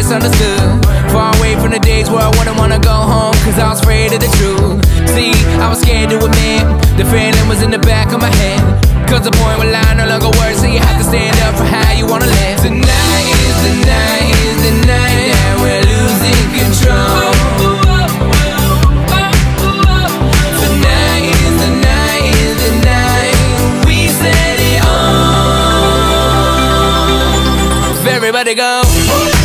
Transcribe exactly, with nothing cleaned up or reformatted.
misunderstood. Far away from the days where I wouldn't wanna go home, cause I was afraid of the truth. See, I was scared to admit the feeling was in the back of my head. Cause the point with line no longer works, so you have to stand up for how you wanna live. Tonight is the night, is the night that we're losing control. Tonight is the night, is the night we set it on. Everybody go.